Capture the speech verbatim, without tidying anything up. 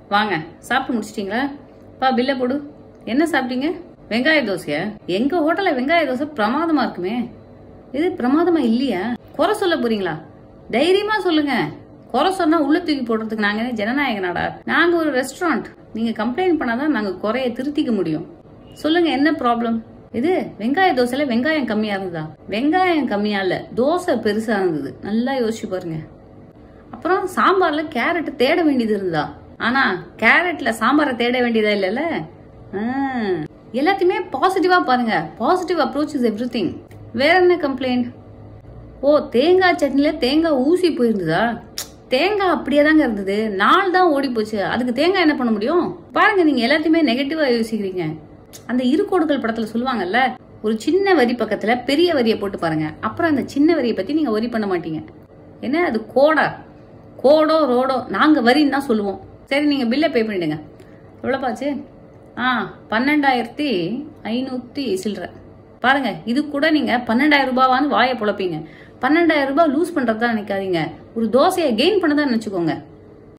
வாங்க, சாப்பிட்டு முடிச்சிட்டீங்களா? பா பில்ல போடு. என்ன சாப்பிட்டீங்க? வெங்காய தோசையா? எங்க ஹோட்டல்ல வெங்காய தோசை பிரமாதமா இருக்குமே. இது பிரமாதமா இல்லையா? குறை சொல்ல போறீங்களா? தைரியமா சொல்லுங்க. குறை சொன்னா உள்ள தூக்கி போடுறதுக்கு நாங்க ஜனநாயக நாடா? நாங்க ஒரு ரெஸ்டாரண்ட். நீங்க கம்ப்ளைண்ட் பண்ணாதான் நாங்க குறைய திருத்திக்க முடியும். சொல்லுங்க, என்ன ப்ராப்ளம்? இது வெங்காய தோசையில வெங்காயம் கம்மியா இருந்ததா? வெங்காயம் கம்மியா இல்ல, தோசை பெருசா இருந்தது. நல்லா யோசிச்சு பாருங்க. அப்புறம் சாம்பார்ல கேரட் தேட வேண்டியது இருந்தா, ஆனா கேரட்ல சாம்பாரை தேட வேண்டியதா இல்லல்ல. எல்லாத்தையுமே பாசிட்டிவா பாருங்க. Positive approach is everything. வேற என்ன கம்ப்ளைண்ட்? ஓ, தேங்காய் சட்னில தேங்காய் ஊசி போயிருந்ததா? தேங்காய் அப்படியே தாங்க இருந்தது, நாள் தான் ஓடி போச்சு. அதுக்கு தேங்காய் என்ன பண்ண முடியும்? பாருங்க, நீங்க எல்லாத்தையுமே நெகட்டிவா யோசிக்கிறீங்க. அந்த இருகோடுகள் படத்துல சொல்லுவாங்கல்ல, ஒரு சின்ன வரி பக்கத்துல பெரிய வரியை போட்டு பாருங்க, அப்புறம் அந்த சின்ன வரியை பத்தி நீங்க வரி பண்ண மாட்டீங்க. என்ன அது கோடா? கோடோ ரோடோ, நாங்க வரின்னு தான் சொல்லுவோம். சரி, நீங்க பில்லை பே பண்ணிடுங்க. எவ்வளவுப்பாச்சு? ஆ பன்னெண்டாயிரத்தி ஐநூத்தி சில்லற. பாருங்க, இது கூட நீங்க பன்னெண்டாயிரம் ரூபாவான்னு வாயை பொழப்பீங்க. பன்னெண்டாயிரம் ரூபாய் லூஸ் பண்றதா நினைக்காதீங்க, ஒரு தோசையை கெயின் பண்ணதான் நினைச்சுக்கோங்க.